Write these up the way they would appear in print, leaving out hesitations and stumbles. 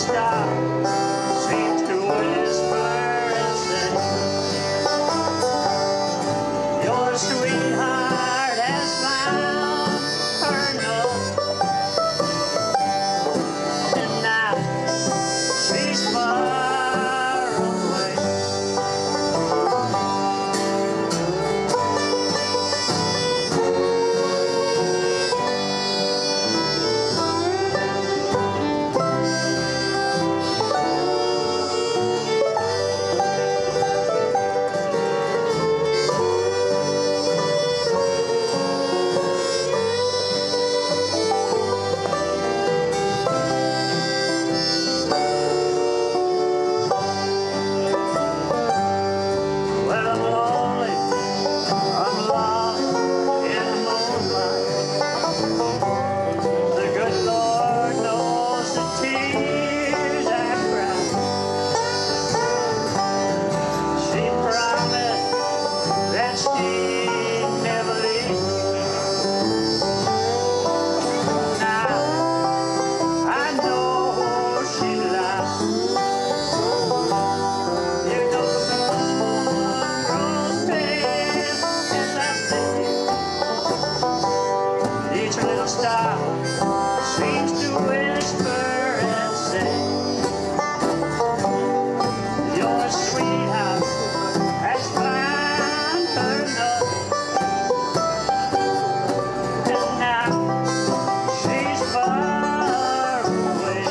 star seems to whisper and say, your sweetheart has found her note, and now she's far away. Seems to whisper and say, your sweetheart has found her note, and now she's far away.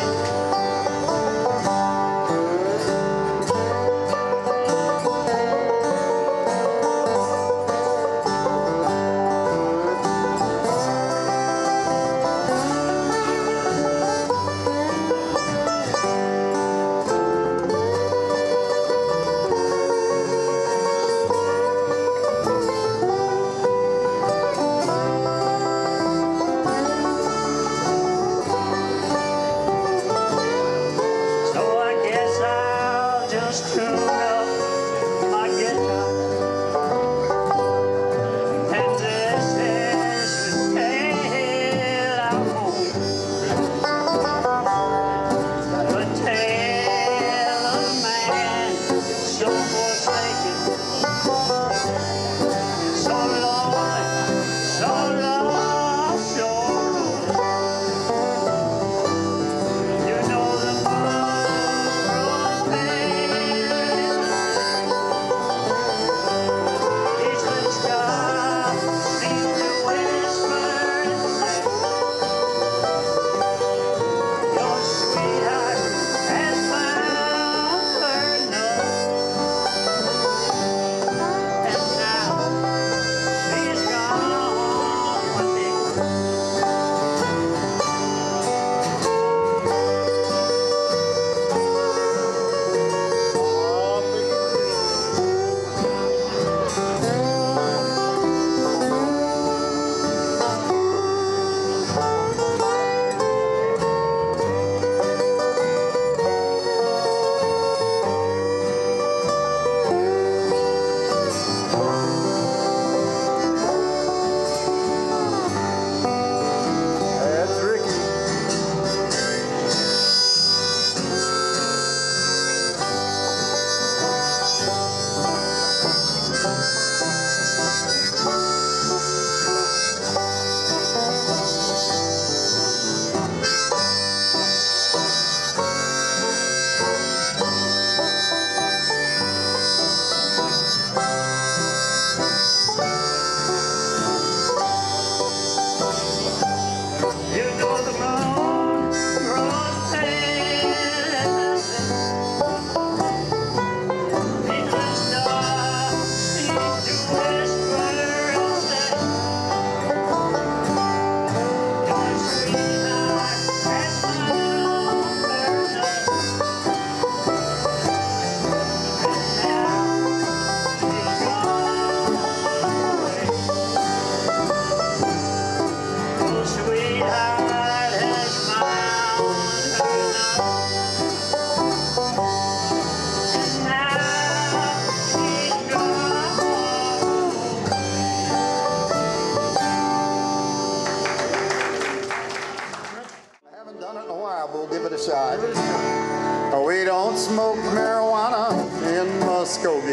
give it a shot. We don't smoke marijuana in Muskogee.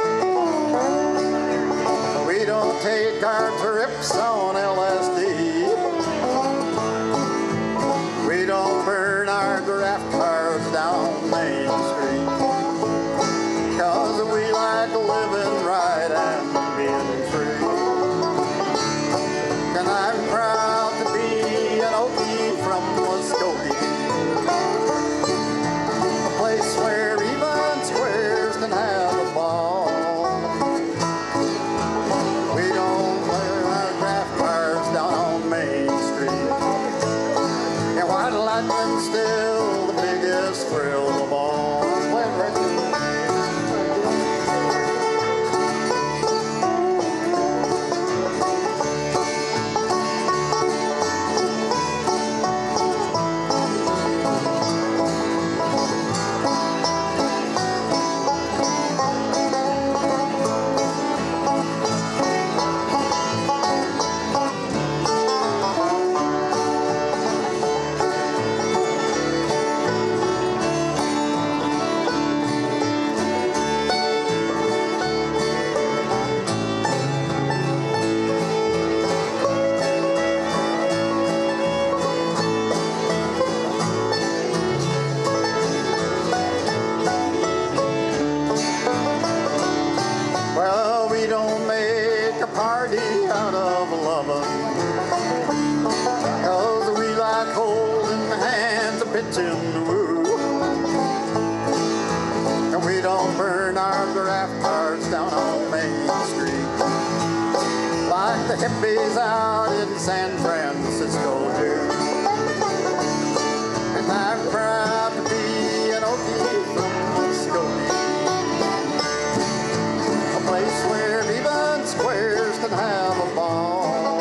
We don't take our trips on LSD. We don't burn our draft cars down Main Street. 'Cause we like living right and being free. And I'm proud to be an Okie from Muskogee, a place where even squares can have a ball. We don't wear our draft cars down on Main Street, and white lightning's still the biggest thrill of all. And we don't burn our draft cars down on Main Street like the hippies out in San Francisco do. And I'm proud to be an Okie from Muskogee, a place where even squares can have a ball.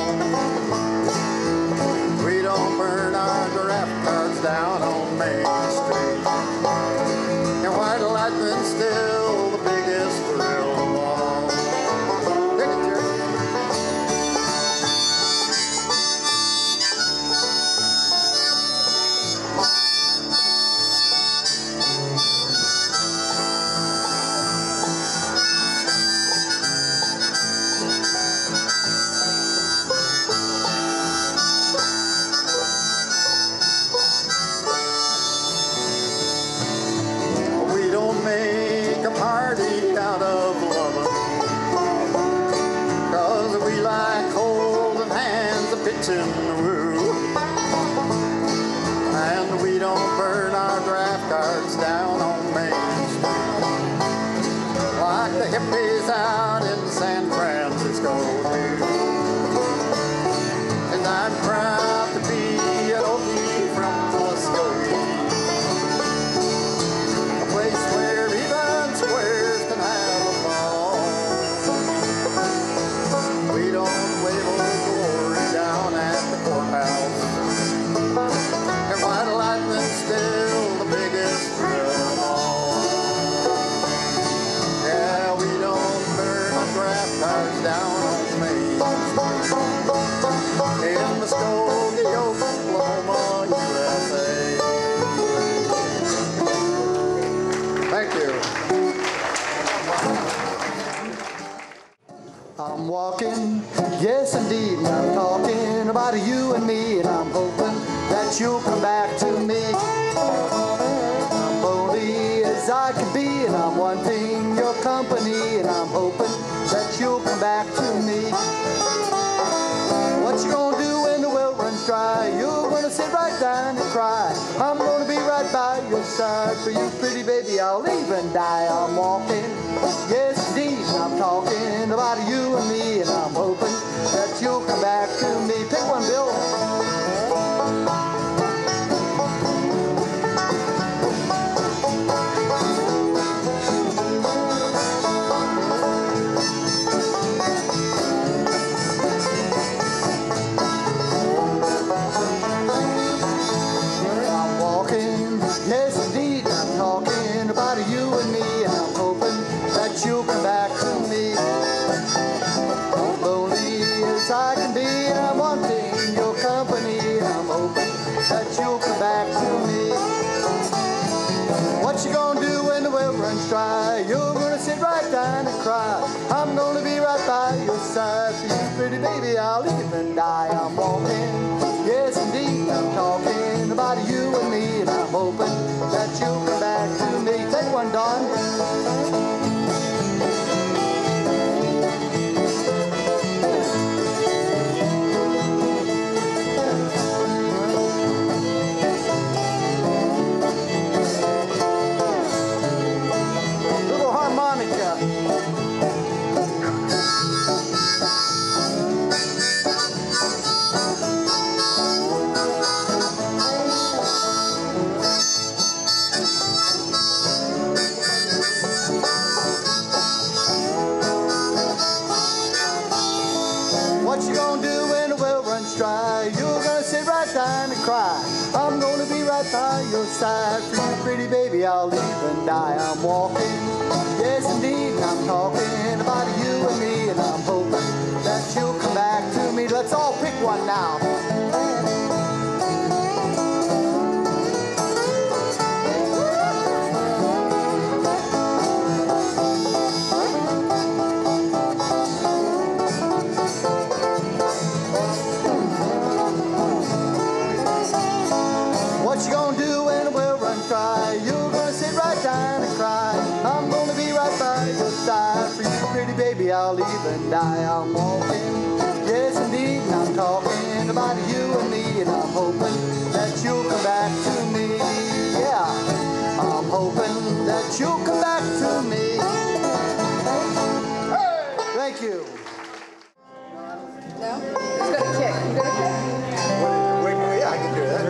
We don't burn our draft cars down on Main Street, and white lightning's still the biggest thrill of all. Dig it, Jerry. Out of loving, 'cause we like holding hands, a pitching the woo, and we don't burn our draft cards down on Main Street like the hippies out in San Francisco do. And I'm proud to be an Okie from Muskogee, a place where even squares can have a ball. We don't wave old glory down at the courthouse, and white lightning's still the biggest thrill of all. Yeah, we don't burn our draft cards down on Main Street in Muskogee, Oklahoma, USA. Thank you. I'm walking, yes indeed, and I'm talking about you and me, and I'm hoping that you'll come back to me. I'm lonely as I can be, and I'm wanting your company, and I'm hoping that you'll come back to me. What you gonna do when the well runs dry? You're gonna sit right down and cry. I'm gonna be right by your side. For you, pretty baby, I'll even die. I'm walking, yes indeed, and I'm talking about you and me, and I'm hoping that you'll come back to me. Pick one, Bill. You'll come back to me. down and cry. I'm gonna be right by your side. For you, pretty baby, I'll even die. I'm walking, yes indeed, and I'm talking about you and me, and I'm hoping that you'll come back to me. Let's all pick one now. What you gonna do when the well runs dry? You're gonna sit right down and cry. I'm gonna be right by your side. For you, pretty baby, I'll even die. I'm walking, yes indeed, and I'm talking about you and me, and I'm hoping that you'll come back to me. Yeah, I'm hoping that you'll come back to me. Hey! Thank you. No? Who's gonna kick? You gonna kick? Wait, yeah, I can do that.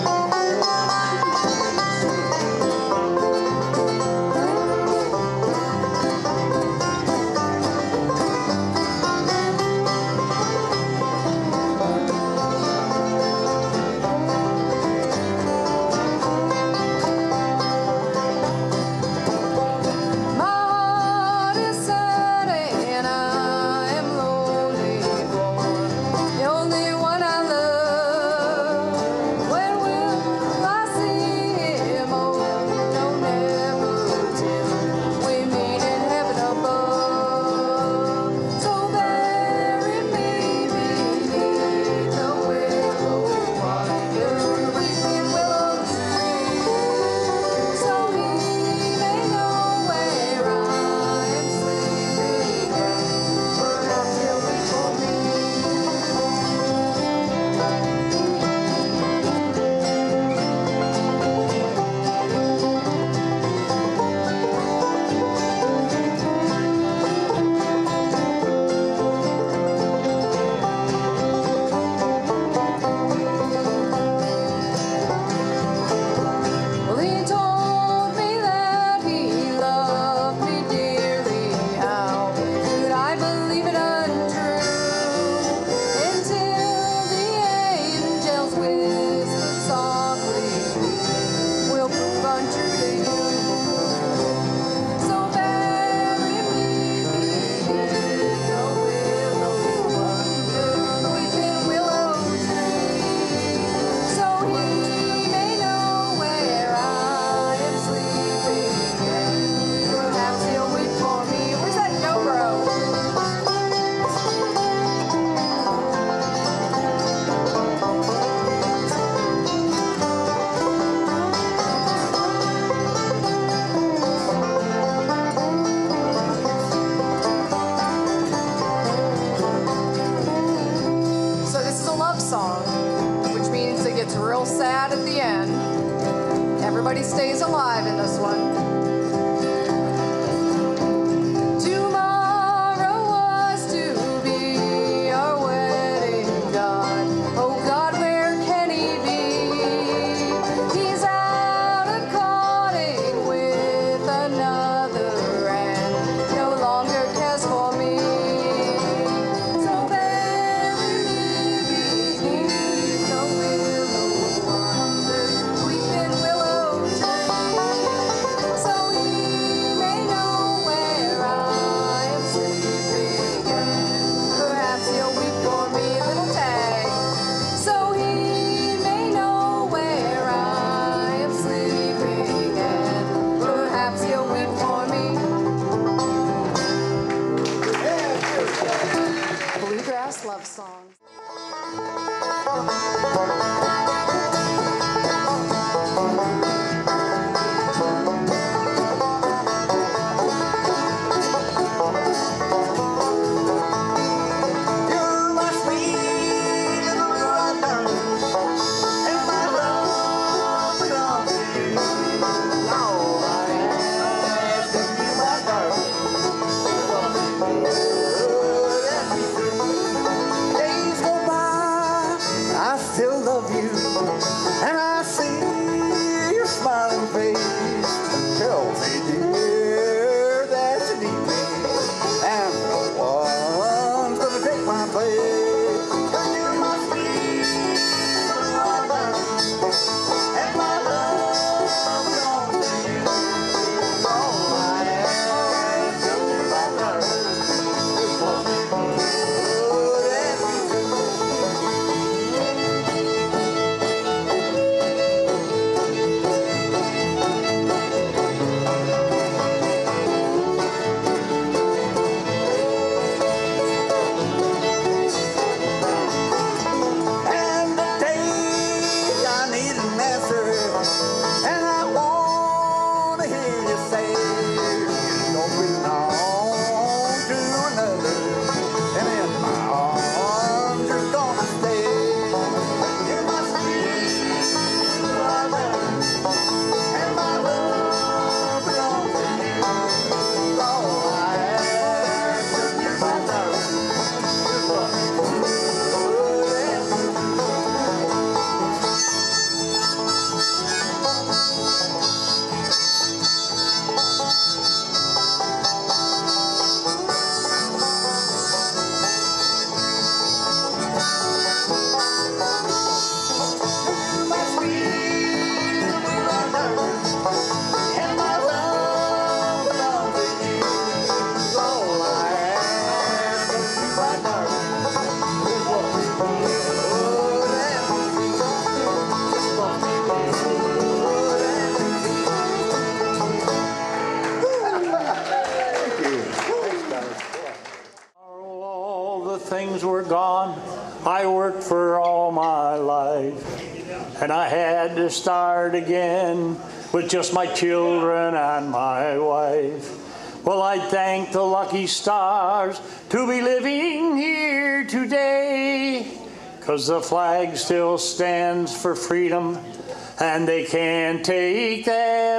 Sad at the end. Everybody stays alive in this one. Tomorrow was to be our wedding, God. Oh God, where can he be? He's out a-courting with another and no longer cares for me. So bury me beneath the willow wonder, weeping willow tree, so he may know where I am sleeping, and perhaps he'll weep for me. Little tag. So he may know where I am sleeping, and perhaps he'll weep for me. Bluegrass love songs. You're my sweet little brother, and my love belongs to you. Now I ask of you, my darling, days go by, I life, and I had to start again with just my children and my wife. Well, I thank the lucky stars to be living here today, 'cause the flag still stands for freedom, and they can't take that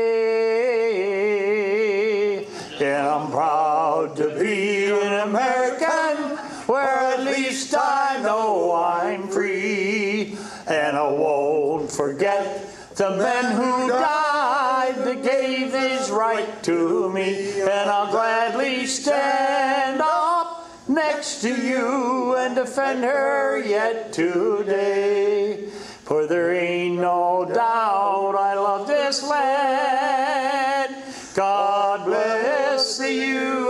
away. Yeah, I'm proud to be an American, where at least I know I'm free. And I won't forget the men who died that gave this right to me. And I'll gladly stand up next to you and defend her yet today. For there ain't no doubt I love this land. God bless the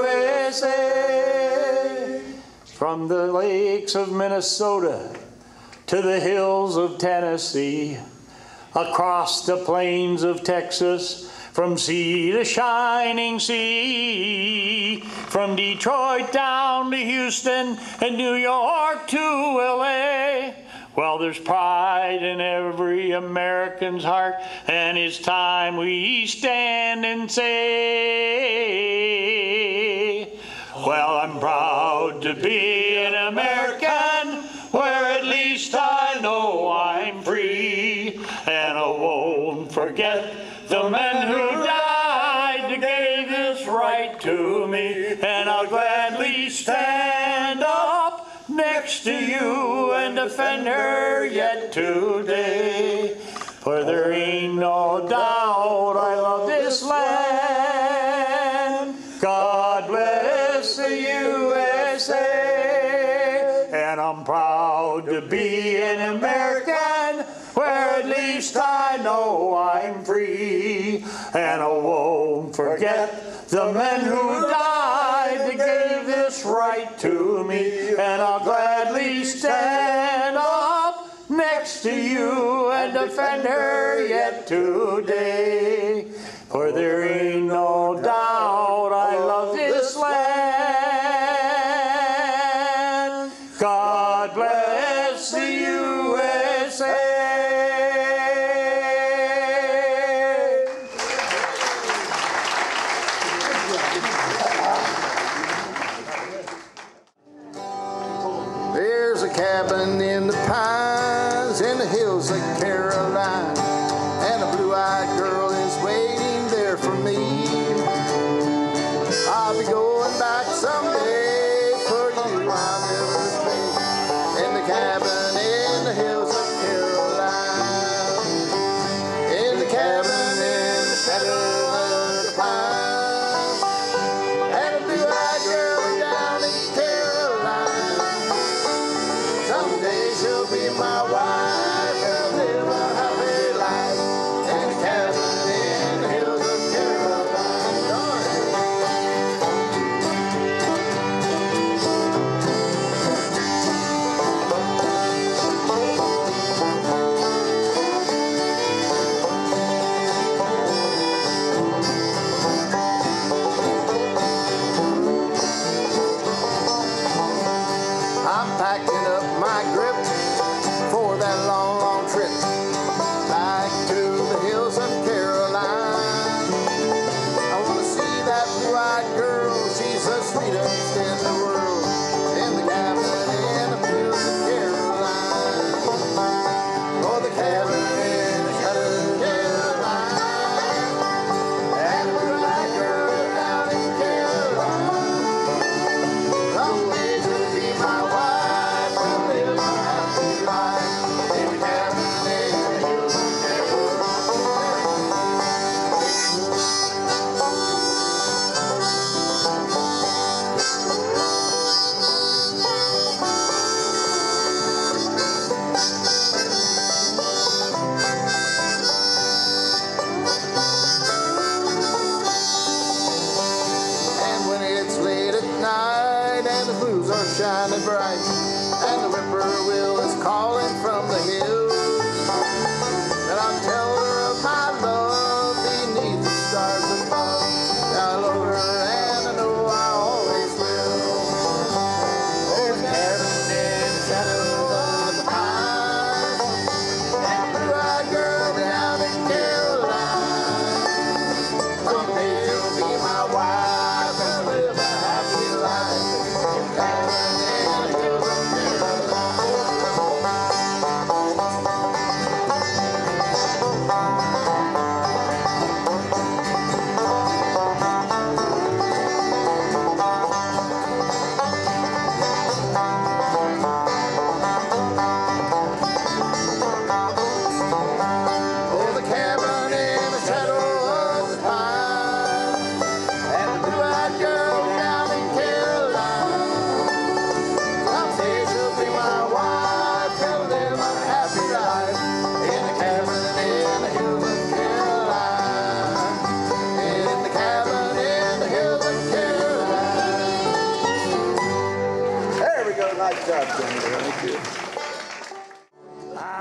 USA. From the lakes of Minnesota to the hills of Tennessee, across the plains of Texas, from sea to shining sea, from Detroit down to Houston and New York to LA. Well, there's pride in every American's heart, and it's time we stand and say, well, I'm proud to be an American, where at least I know I'm free. And I won't forget the men who died that gave this right to me. And I'll gladly stand up next to you and defend her yet today. For there ain't no doubt I love this land. God bless the USA. And I'm proud to be an American, where at least I know I'm free. And I won't forget the men who died that gave this right to me. And I'll gladly stand up next to you and defend her yet today. For there ain't no doubt I love this land. God bless the USA. There's a cabin in the pines in the hills of Carolina, and a blue-eyed girl is waiting there for me.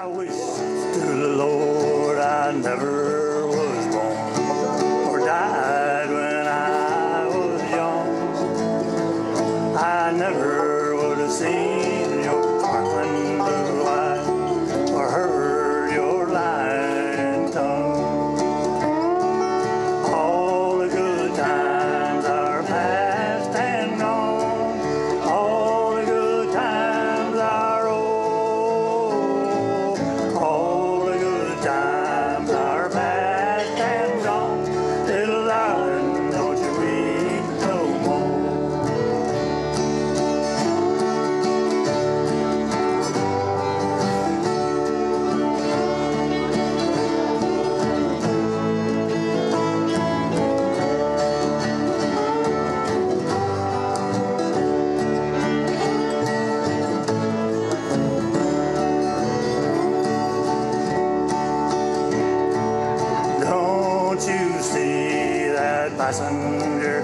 I wish to the Lord I never was born or died when I was young. I never would have seen your sparkling blue eyes or heard your lying tongue. All the good times are past and gone. All the good times are old. All the good times are past and gone. Little darling, don't you weep no more. Don't you see that passenger